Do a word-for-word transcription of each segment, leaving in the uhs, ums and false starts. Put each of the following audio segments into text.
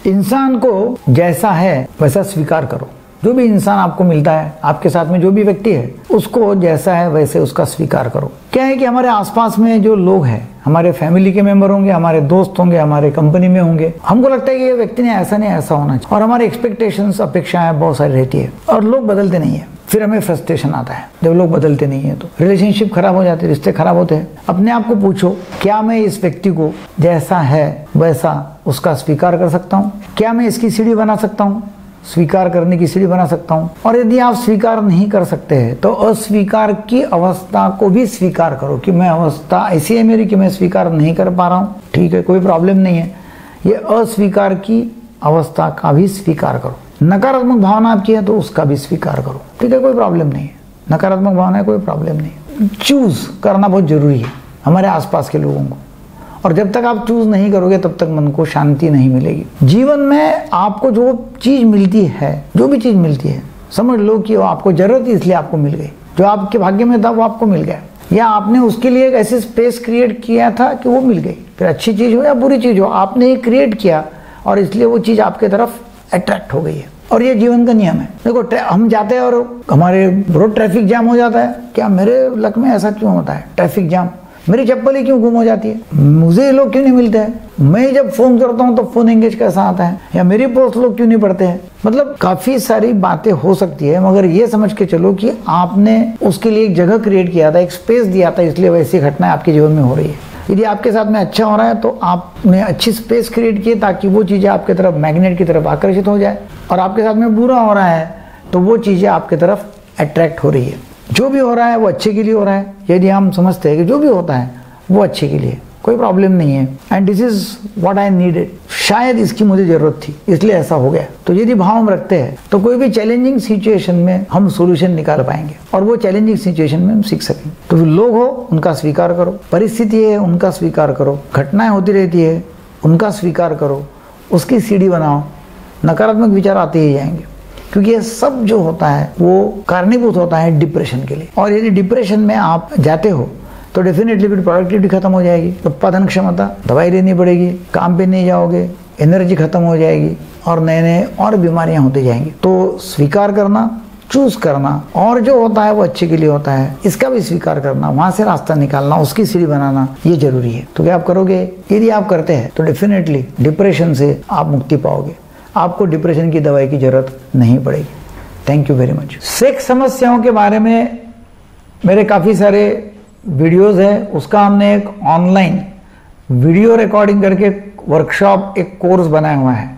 इंसान को जैसा है वैसा स्वीकार करो। जो भी इंसान आपको मिलता है, आपके साथ में जो भी व्यक्ति है, उसको जैसा है वैसे उसका स्वीकार करो। क्या है कि हमारे आसपास में जो लोग हैं, हमारे फैमिली के मेंबर होंगे, हमारे दोस्त होंगे, हमारे कंपनी में होंगे, हमको लगता है कि ये व्यक्ति ने ऐसा नहीं ऐसा होना चाहिए, और हमारे एक्सपेक्टेशंस, अपेक्षाएं बहुत सारी रहती है, और लोग बदलते नहीं है। फिर हमें फ्रस्ट्रेशन आता है जब लोग बदलते नहीं है, तो रिलेशनशिप खराब हो जाते हैं, रिश्ते खराब होते हैं। अपने आप को पूछो, क्या मैं इस व्यक्ति को जैसा है वैसा उसका स्वीकार कर सकता हूँ? क्या मैं इसकी सीढ़ी बना सकता हूँ, स्वीकार करने की सीढ़ी बना सकता हूँ? और यदि आप स्वीकार नहीं कर सकते हैं तो अस्वीकार की अवस्था को भी स्वीकार करो कि मैं अवस्था ऐसी है मेरी कि मैं स्वीकार नहीं कर पा रहा हूँ। ठीक है, कोई प्रॉब्लम नहीं है, ये अस्वीकार की अवस्था का भी स्वीकार करो। नकारात्मक भावना आपकी है तो उसका भी स्वीकार करो। ठीक है, कोई प्रॉब्लम नहीं है, नकारात्मक भावना है, कोई प्रॉब्लम नहीं है। चूज करना बहुत जरूरी है हमारे आसपास के लोगों को, और जब तक आप चूज नहीं करोगे तब तक मन को शांति नहीं मिलेगी। जीवन में आपको जो चीज मिलती है, जो भी चीज मिलती है, समझ लो कि वो आपको जरूरत थी इसलिए आपको मिल गई, जो आपके भाग्य में था वो आपको मिल गया, या आपने उसके लिए एक ऐसी स्पेस क्रिएट किया था कि वो मिल गई। फिर अच्छी चीज हो या बुरी चीज हो, आपने ही क्रिएट किया और इसलिए वो चीज आपके तरफ अट्रैक्ट हो गई है। और ये जीवन का नियम है। देखो, हम जाते हैं और हमारे रोड ट्रैफिक जाम हो जाता है, क्या मेरे लक में ऐसा क्यों होता है? ट्रैफिक जाम, मेरी चप्पल ही क्यों गुम हो जाती है? मुझे ये लोग क्यों नहीं मिलते हैं? मैं जब फोन करता हूँ तो फोन एंगेज कैसा आता है? या मेरी पोस्ट लोग क्यों नहीं पढ़ते हैं? मतलब काफी सारी बातें हो सकती है, मगर ये समझ के चलो कि आपने उसके लिए एक जगह क्रिएट किया था, एक स्पेस दिया था, इसलिए वैसी घटनाएं आपके जीवन में हो रही है। यदि आपके साथ में अच्छा हो रहा है तो आपने अच्छी स्पेस क्रिएट की ताकि वो चीजें आपके तरफ मैग्नेट की तरफ आकर्षित हो जाए, और आपके साथ में बुरा हो रहा है तो वो चीजें आपके तरफ अट्रैक्ट हो रही है। जो भी हो रहा है वो अच्छे के लिए हो रहा है। यदि हम समझते हैं कि जो भी होता है वो अच्छे के लिए, कोई प्रॉब्लम नहीं है, and this is what I needed, शायद इसकी मुझे जरूरत थी इसलिए ऐसा हो गया। तो यदि भाव हम रखते हैं तो कोई भी चैलेंजिंग सिचुएशन में हम सॉल्यूशन निकाल पाएंगे, और वो चैलेंजिंग सिचुएशन में हम सीख सकेंगे। तो लोग हो उनका स्वीकार करो, परिस्थिति है उनका स्वीकार करो, घटनाएं होती रहती है उनका स्वीकार करो, उसकी सीढ़ी बनाओ। नकारात्मक विचार आते ही जाएंगे, क्योंकि ये सब जो होता है वो कारणीभूत होता है डिप्रेशन के लिए। और यदि डिप्रेशन में आप जाते हो तो डेफिनेटली फिर प्रोडक्टिविटी खत्म हो जाएगी, उत्पादन क्षमता, दवाई लेनी पड़ेगी, काम पे नहीं जाओगे, एनर्जी खत्म हो जाएगी, और नए नए और बीमारियां होती जाएंगी। तो स्वीकार करना, चूज करना, और जो होता है वो अच्छे के लिए होता है, इसका भी स्वीकार करना, वहां से रास्ता निकालना, उसकी सीढ़ी बनाना, ये जरूरी है। तो क्या आप करोगे? यदि आप करते हैं तो डेफिनेटली डिप्रेशन से आप मुक्ति पाओगे, आपको डिप्रेशन की दवाई की जरूरत नहीं पड़ेगी। Thank you very much. Sex समस्याओं के बारे में मेरे काफी सारे वीडियोस है, उसका हमने एक ऑनलाइन वीडियो रिकॉर्डिंग करके वर्कशॉप, एक कोर्स बनाया हुआ है।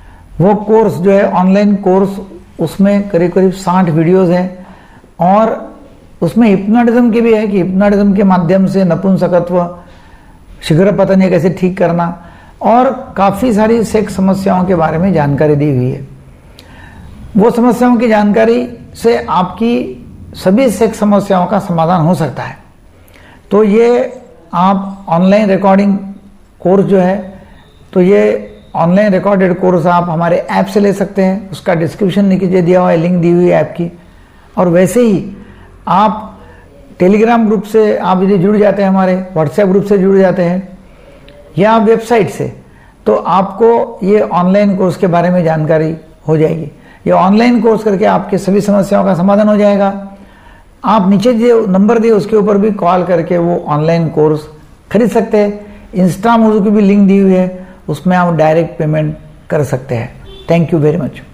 वो कोर्स जो है ऑनलाइन कोर्स, उसमें करीब करीब साठ वीडियोस हैं, और उसमें हिप्नोटिज्म की भी है कि हिप्नोटिज्म के माध्यम से नपुंसकत्व, शीघ्र पतन कैसे ठीक करना, और काफी सारी सेक्स समस्याओं के बारे में जानकारी दी हुई है। वो समस्याओं की जानकारी से आपकी सभी सेक्स समस्याओं का समाधान हो सकता है। तो ये आप ऑनलाइन रिकॉर्डिंग कोर्स जो है, तो ये ऑनलाइन रिकॉर्डेड कोर्स आप हमारे ऐप से ले सकते हैं, उसका डिस्क्रिप्शन नीचे दिया हुआ है, लिंक दी हुई है ऐप की। और वैसे ही आप टेलीग्राम ग्रुप से आप यदि जुड़ जाते हैं, हमारे व्हाट्सएप ग्रुप से जुड़ जाते हैं, या वेबसाइट से, तो आपको ये ऑनलाइन कोर्स के बारे में जानकारी हो जाएगी। ये ऑनलाइन कोर्स करके आपके सभी समस्याओं का समाधान हो जाएगा। आप नीचे जो नंबर दिए उसके ऊपर भी कॉल करके वो ऑनलाइन कोर्स खरीद सकते हैं। इंस्टा मोजो की भी लिंक दी हुई है, उसमें आप डायरेक्ट पेमेंट कर सकते हैं। Thank you very much.